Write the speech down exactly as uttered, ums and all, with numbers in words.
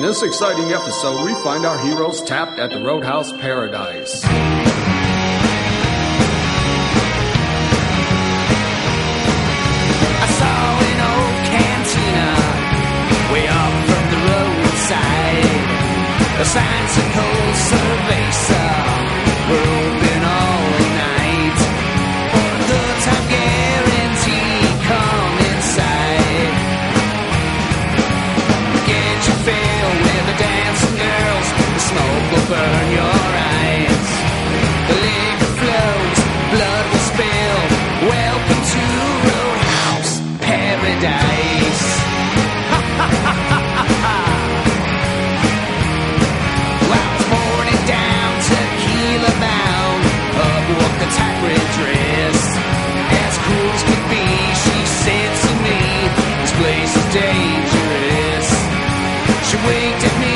this exciting episode, we find our heroes tapped at the Roadhouse Paradise. I saw an old cantina way up from the roadside. The signs and cold cerveza were open all night. For the time guarantee, come inside. Get your fill with the dancing girls. The smoke will burn your eyes. The liquor flows, blood will spill. Welcome to Roadhouse Paradise. Ha ha ha ha ha ha. Well, I was born and down, tequila bound. Up walked the tightrope dress. As cool as could be, she said to me, this place is dangerous. She winked at me